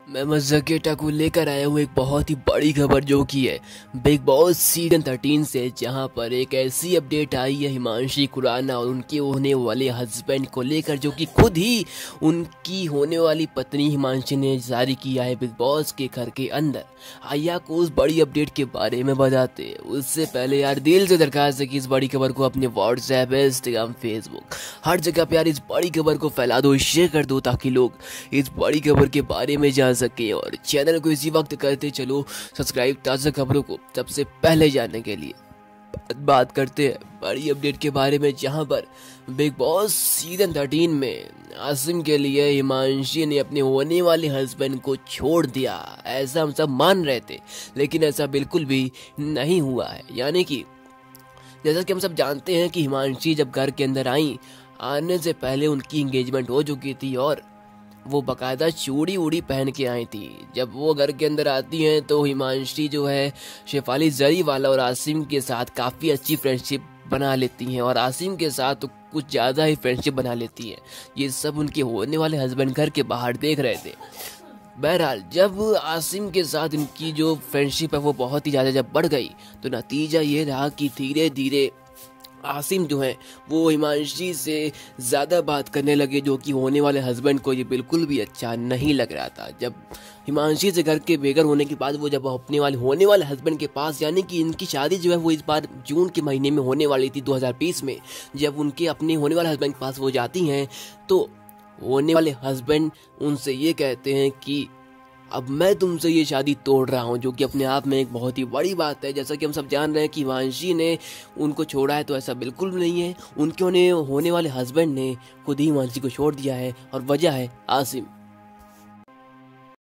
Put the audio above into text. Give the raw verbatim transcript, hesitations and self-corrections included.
मैं मज़ाक़ेटा को लेकर आया हूँ एक बहुत ही बड़ी खबर जो कि है बिग बॉस सीजन थर्टीन से, जहां पर एक ऐसी अपडेट आई है हिमांशी खुराना और उनके होने वाले हस्बैंड को लेकर, जो कि खुद ही उनकी होने वाली पत्नी हिमांशी ने जारी किया है बिग बॉस के घर के अंदर। आइए आपको उस बड़ी अपडेट के बारे में बताते हैं। उससे पहले यार दिल से दरखास्त है कि इस बड़ी खबर को अपने व्हाट्सएप, इंस्टाग्राम, फेसबुक हर जगह पे यार इस बड़ी खबर को फैला दो, शेयर कर दो, ताकि लोग इस बड़ी खबर के बारे में जान सके। और चैनल को इसी वक्त करते चलो सब्सक्राइब ताज़ा खबरों को सबसे पहले जानने के लिए। बात करते हैं बड़ी अपडेट के बारे में, जहां पर बिग बॉस सीजन थर्टीन में आसिम के लिए हिमांशी ने अपने होने वाले हस्बैंड को छोड़ दिया। ऐसा हम सब मान रहे थे, लेकिन ऐसा बिल्कुल भी नहीं हुआ है। यानी कि जैसा कि हम सब जानते हैं कि हिमांशी जब घर के अंदर आई, आने से पहले उनकी एंगेजमेंट हो चुकी थी और वो बकायदा चूड़ी उड़ी पहन के आई थी। जब वो घर के अंदर आती हैं तो हिमांशी जो है शेफाली जरीवाला और आसिम के साथ काफ़ी अच्छी फ्रेंडशिप बना लेती हैं, और आसिम के साथ तो कुछ ज़्यादा ही फ्रेंडशिप बना लेती हैं। ये सब उनके होने वाले हस्बैंड घर के बाहर देख रहे थे। बहरहाल जब आसिम के साथ इनकी जो फ्रेंडशिप है वो बहुत ही ज़्यादा जब बढ़ गई, तो नतीजा ये रहा कि धीरे धीरे आसिम जो है वो हिमांशी से ज़्यादा बात करने लगे, जो कि होने वाले हस्बैंड को ये बिल्कुल भी अच्छा नहीं लग रहा था। जब हिमांशी से घर के बेघर होने के बाद वो जब अपने वाले होने वाले हस्बैंड के पास, यानी कि इनकी शादी जो है वो इस बार जून के महीने में होने वाली थी दो हज़ार बीस में, जब उनके अपने होने वाले हस्बैंड के पास वो जाती हैं तो होने वाले हस्बैंड उनसे ये कहते हैं कि अब मैं तुमसे ये शादी तोड़ रहा हूँ, जो कि अपने आप में एक बहुत ही बड़ी बात है। जैसा कि हम सब जान रहे हैं कि हिमांशी ने उनको छोड़ा है, तो ऐसा बिल्कुल नहीं है। उनके होने होने वाले हस्बैंड ने खुद ही हिमांशी को छोड़ दिया है, और वजह है आसिम।